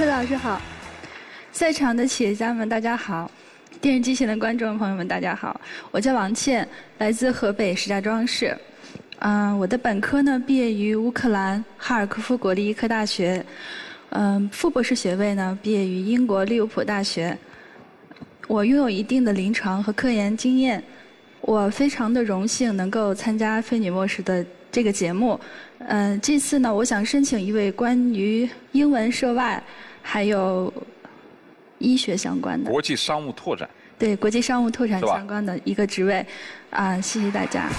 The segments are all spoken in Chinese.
崔老师好，在场的企业家们大家好，电视机前的观众朋友们大家好，我叫王倩，来自河北石家庄市。我的本科呢毕业于乌克兰哈尔科夫国立医科大学，副博士学位呢毕业于英国利物浦大学。我拥有一定的临床和科研经验，我非常的荣幸能够参加《非你莫属》的这个节目。这次呢，我想申请一位关于英文涉外还有医学相关的国际商务拓展， 对国际商务拓展相关的一个职位，谢谢大家。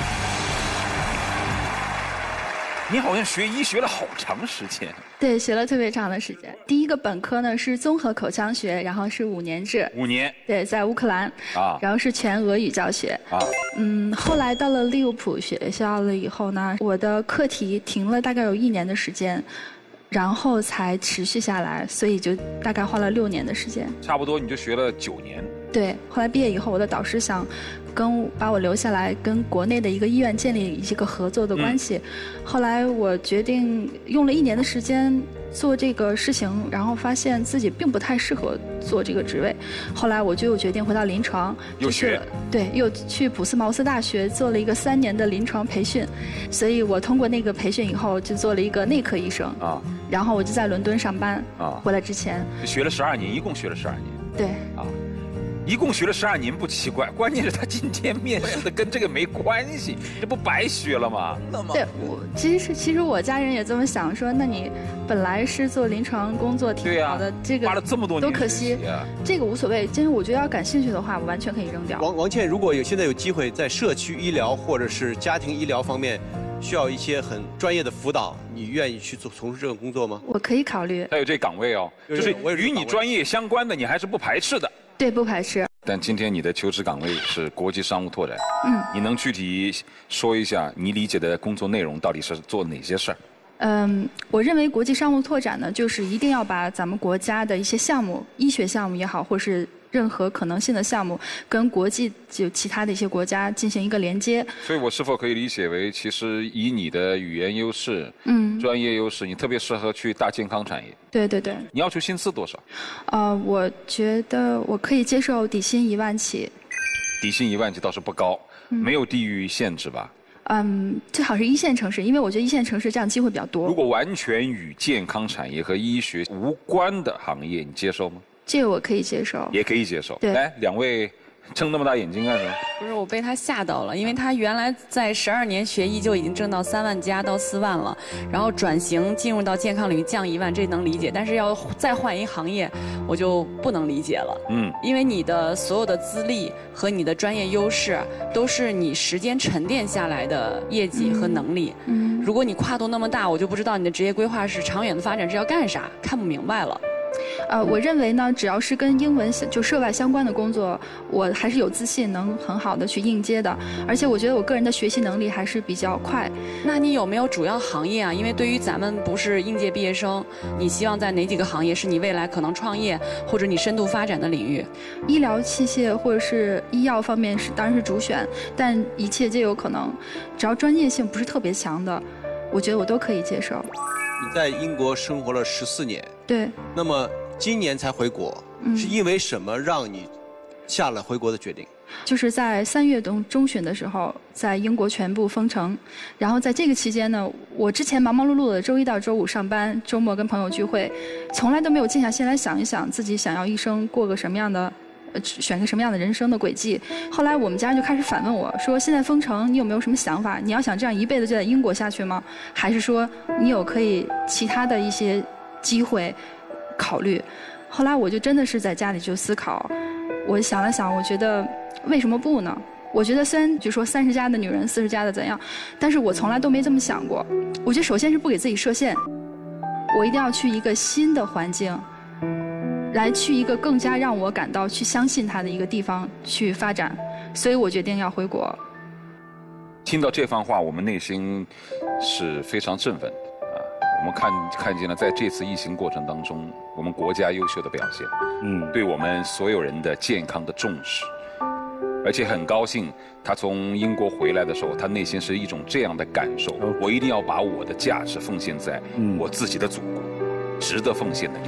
你好像学医学了好长时间。 对，学了特别长的时间。第一个本科呢是综合口腔学，然后是5年制。 5年。 对，在乌克兰。然后是全俄语教学。后来到了利物浦学校了以后呢，我的课题停了大概有1年的时间，然后才持续下来，所以就大概花了6年的时间。 差不多你就学了9年。 对，后来毕业以后，我的导师想把我留下来，跟国内的一个医院建立一个合作的关系。后来我决定用了1年的时间做这个事情，然后发现自己并不太适合做这个职位。后来我就又决定回到临床， 又去普斯茅斯大学做了一个3年的临床培训。所以我通过那个培训以后，就做了一个内科医生。然后我就在伦敦上班。回来之前学了12年，一共学了12年。 对。 一共学了12年不奇怪，关键是他今天面试的跟这个没关系，这不白学了吗？ 对，其实我家人也这么想，说那你本来是做临床工作挺好的，这个花了这么多年都可惜，这个无所谓，因为我觉得要感兴趣的话，我完全可以扔掉。 王倩，如果现在有机会在社区医疗或者是家庭医疗方面需要一些很专业的辅导，你愿意去从事这个工作吗？ 我可以考虑。 还有这岗位哦，就是与你专业相关的，你还是不排斥的。 对，不排斥。 但今天你的求职岗位是国际商务拓展，你能具体说一下你理解的工作内容到底是做哪些事儿？ 我认为国际商务拓展呢，就是一定要把咱们国家的一些项目，医学项目也好，或是任何可能性的项目，跟国际就其他的一些国家进行一个连接。所以我是否可以理解为，其实以你的语言优势、专业优势，你特别适合去大健康产业？ 对对对。 你要求薪资多少？ 我觉得我可以接受底薪1万起。 底薪1万起倒是不高，没有地域限制吧？ 最好是1线城市，因为我觉得1线城市这样机会比较多。 如果完全与健康产业和医学无关的行业，你接受吗？ 这个我可以接受， 也可以接受。 对， 来，2位睁那么大眼睛干什么？ 不是，我被他吓到了，因为他原来在12年学医就已经挣到3万加到4万了，然后转型进入到健康领域降1万，这能理解。但是要再换一行业，我就不能理解了。因为你的所有的资历和你的专业优势，都是你时间沉淀下来的业绩和能力。如果你跨度那么大，我就不知道你的职业规划是长远的发展是要干啥，看不明白了。 我认为呢，只要是跟英文就涉外相关的工作，我还是有自信能很好的去应接的。而且我觉得我个人的学习能力还是比较快。 那你有没有主要行业啊？因为对于咱们不是应届毕业生，你希望在哪几个行业是你未来可能创业或者你深度发展的领域？ 医疗器械或者是医药方面当然是主选，但一切皆有可能，只要专业性不是特别强的，我觉得我都可以接受。 你在英国生活了14年， 对。 那么今年才回国，是因为什么让你下了回国的决定？ 就是在3月中旬的时候，在英国全部封城，然后在这个期间呢，我之前忙忙碌碌的周1到周5上班，周末跟朋友聚会，从来都没有静下心来想一想自己想要一生过个什么样的。选个什么样的人生的轨迹？后来我们家人就开始反问我说：“现在封城，你有没有什么想法？你要想这样一辈子就在英国下去吗？还是说你有可以其他的一些机会考虑？”后来我就真的是在家里就思考，我想了想，我觉得为什么不呢？我觉得虽然就说30加的女人，40加的怎样，但是我从来都没这么想过。我觉得首先是不给自己设限，我一定要去一个新的环境。来去一个更加让我感到去相信他的一个地方去发展，所以我决定要回国。 听到这番话，我们内心是非常振奋的我们看见了在这次疫情过程当中，我们国家优秀的表现，对我们所有人的健康的重视，而且很高兴他从英国回来的时候，他内心是一种这样的感受：我一定要把我的价值奉献在我自己的祖国，值得奉献的地方。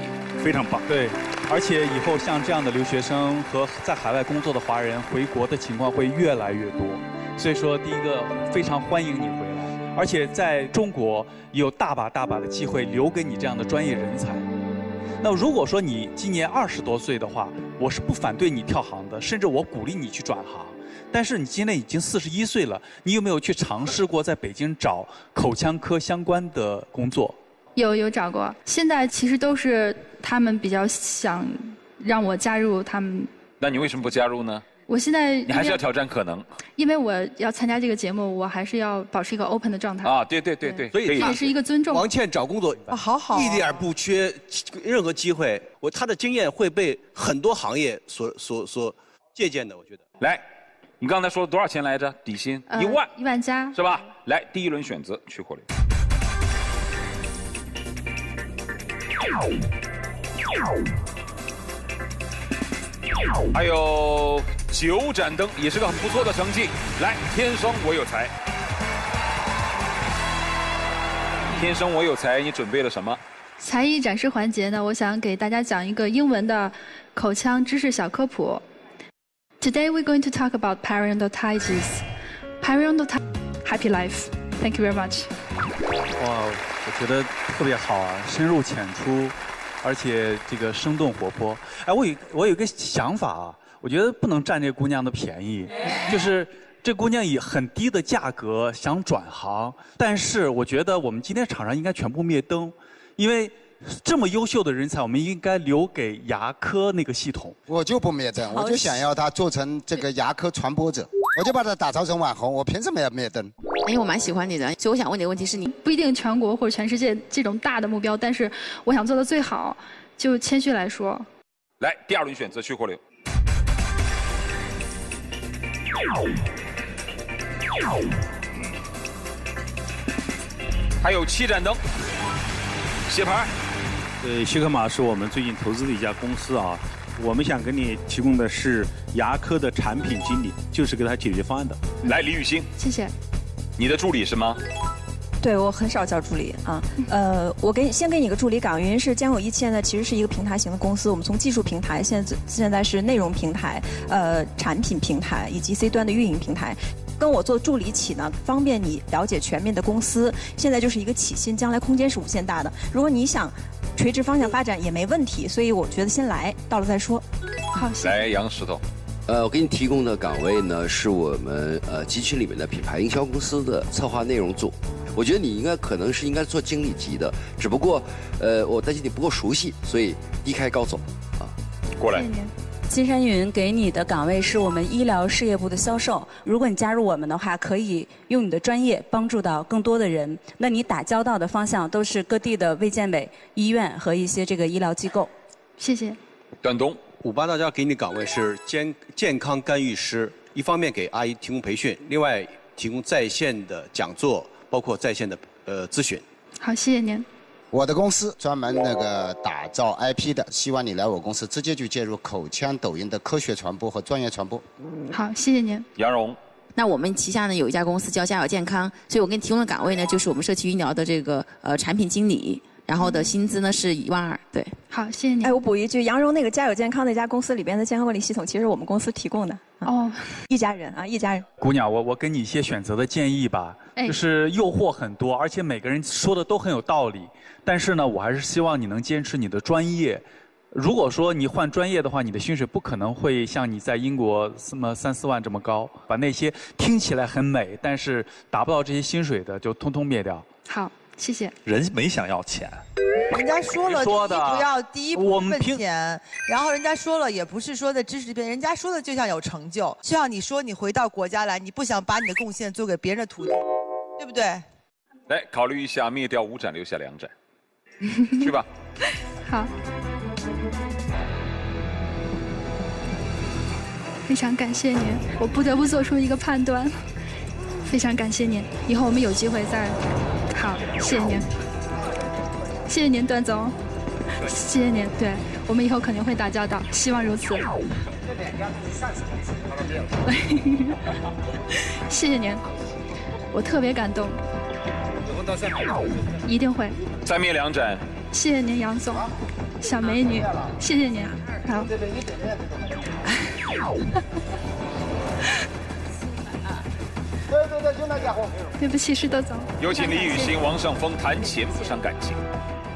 非常棒。 对，而且以后像这样的留学生和在海外工作的华人回国的情况会越来越多，所以说第一个非常欢迎你回来，而且在中国有大把的机会留给你这样的专业人才。那如果说你今年20多岁的话，我是不反对你跳行的，甚至我鼓励你去转行。但是你今年已经41岁了，你有没有去尝试过在北京找口腔科相关的工作？ 有找过，现在其实都是他们比较想让我加入他们。 那你为什么不加入呢？ 我现在你还是要挑战可能， 因为我要参加这个节目，我还是要保持一个 open 的状态。 啊，对， 所以这也是一个尊重。 王倩找工作好， 一点不缺任何机会，她的经验会被很多行业所借鉴的，我觉得。 来，你刚才说多少钱来着？底薪1万 ，1万加， 是吧？来，第一轮选择去火流。还有9盏灯，也是个很不错的成绩。来，天生我有才，天生我有才，你准备了什么？ 才艺展示环节呢，我想给大家讲一个英文的口腔知识小科普。Today we're going to talk about periodontitis. Periodontitis, happy life. Thank you very much. 哇，我觉得特别好啊，深入浅出。而且这个生动活泼，哎，我有一个想法啊，我觉得不能占这姑娘的便宜，就是这姑娘以很低的价格想转行，但是我觉得我们今天场上应该全部灭灯，因为这么优秀的人才，我们应该留给牙科那个系统。 我就不灭灯，我就想要她做成这个牙科传播者，我就把她打造成网红，我凭什么要灭灯？ 因为我蛮喜欢你的，所以我想问你的问题是你不一定全国或者全世界这种大的目标，但是我想做的最好，就谦虚来说。 来，第2轮选择去火流。还有7盏灯，写牌。 希克玛是我们最近投资的一家公司啊，我们想给你提供的是牙科的产品经理，就是给他解决方案的。 来，李雨欣， 谢谢。 你的助理是吗？ 对，我很少叫助理啊。我先给你个助理岗，原因是江友一现在其实是一个平台型的公司，我们从技术平台现在是内容平台、产品平台以及 C 端的运营平台。跟我做助理起呢，方便你了解全面的公司。现在就是一个起薪，将来空间是无限大的。如果你想垂直方向发展也没问题，所以我觉得先来，到了再说。 好，谢谢。 来，杨石头。 我给你提供的岗位呢，是我们集群里面的品牌营销公司的策划内容组。我觉得你可能是应该做经理级的，只不过我担心你不够熟悉，所以低开高走啊。 过来。 金山云给你的岗位是我们医疗事业部的销售。如果你加入我们的话，可以用你的专业帮助到更多的人。那你打交道的方向都是各地的卫健委、医院和一些这个医疗机构。 谢谢。 段东 ，58大家给你岗位是健康干预师，一方面给阿姨提供培训，另外提供在线的讲座，包括在线的咨询。 好，谢谢您。 我的公司专门打造 IP 的，希望你来我公司直接就介入口腔抖音的科学传播和专业传播。 好，谢谢您。 杨蓉， 那我们旗下呢有一家公司叫家有健康，所以我给你提供的岗位呢就是我们社区医疗的这个产品经理，然后的薪资呢是1万2，对。 好，谢谢你。 哎，我补一句，杨蓉那个家有健康那家公司里边的健康管理系统，其实我们公司提供的。 哦， 一家人啊，一家人。 姑娘，我给你一些选择的建议吧，就是诱惑很多，而且每个人说的都很有道理。但是呢，我还是希望你能坚持你的专业。如果说你换专业的话，你的薪水不可能会像你在英国3、4万这么高。把那些听起来很美，但是达不到这些薪水的，就通通灭掉。 好，谢谢。 人没想要钱。 人家说了，第一部分钱，然后人家说了，也不是说的知识边，人家说的就像有成就，就像你说你回到国家来，你不想把你的贡献做给别人的土地，对不对？ 来，考虑一下，灭掉5盏，留下2盏。去吧。 好。非常感谢您，我不得不做出一个判断。非常感谢您，以后我们有机会再。好，谢谢您，谢谢您，段总，谢谢您。对，我们以后肯定会打交道，希望如此。谢谢您，我特别感动。一定会。 再灭2盏。 谢谢您，杨总。 小美女，谢谢您。好。对，就那家伙。对不起，石头总。 有请李雨欣、王尚峰谈钱不伤感情。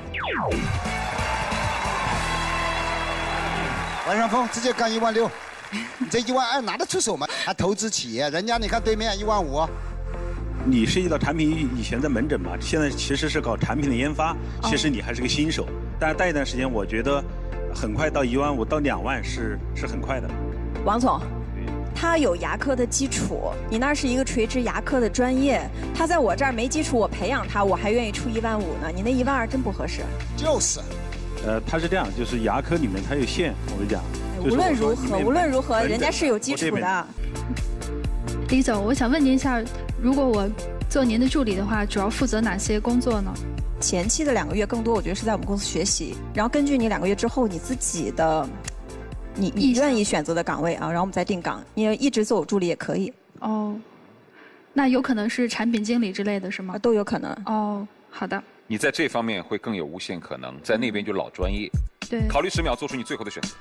王尚峰直接干16000，你这12000拿得出手吗？还投资企业，人家你看对面15000。 你涉及到产品以前在门诊嘛，现在其实是搞产品的研发，其实你还是个新手。但是待一段时间，我觉得很快到15000到2万是很快的。 王总，他有牙科的基础，你那是一个垂直牙科的专业，他在我这儿没基础，我培养他，我还愿意出15000呢。你那12000真不合适。 就是。 他是这样，就是牙科里面它有线，我跟你讲。 无论如何，人家是有基础的。 李总，我想问您一下，如果我做您的助理的话，主要负责哪些工作呢？ 前期的2个月，更多我觉得是在我们公司学习，然后根据你2个月之后你自己的，你愿意选择的岗位啊，然后我们再定岗。你一直做我助理也可以。 哦，那有可能是产品经理之类的是吗？ 都有可能。 哦，好的。 你在这方面会更有无限可能，在那边就老专业。 对。 考虑10秒，做出你最后的选择。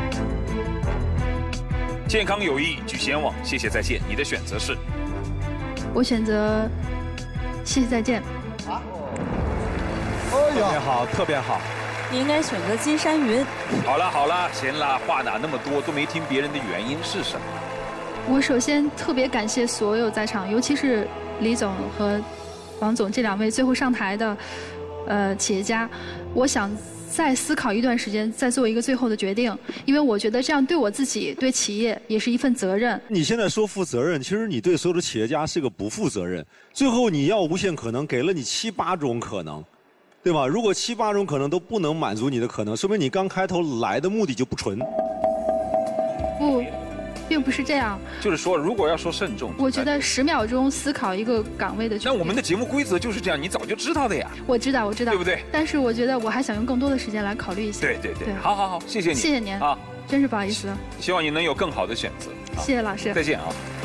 健康有益举贤网，谢谢再见。你的选择是？ 我选择谢谢再见。 啊？特别好，特别好。 你应该选择金山云。 好了，行了，话哪那么多，都没听别人的原因是什么？ 我首先特别感谢所有在场，尤其是李总和王总这2位最后上台的企业家。我想再思考一段时间，再做一个最后的决定，因为我觉得这样对我自己、对企业也是一份责任。 你现在说负责任，其实你对所有的企业家是个不负责任。最后你要无限可能，给了你7、8种可能，对吧？如果7、8种可能都不能满足你的可能，说明你刚开头来的目的就不纯。 不。并不是这样， 就是说，如果要说慎重， 我觉得10秒钟思考一个岗位的。 那我们的节目规则就是这样，你早就知道的呀。 我知道， 对不对？ 但是我觉得我还想用更多的时间来考虑一下。 对，好，谢谢你， 谢谢您啊，真是不好意思。 希望你能有更好的选择。 谢谢老师， 再见啊。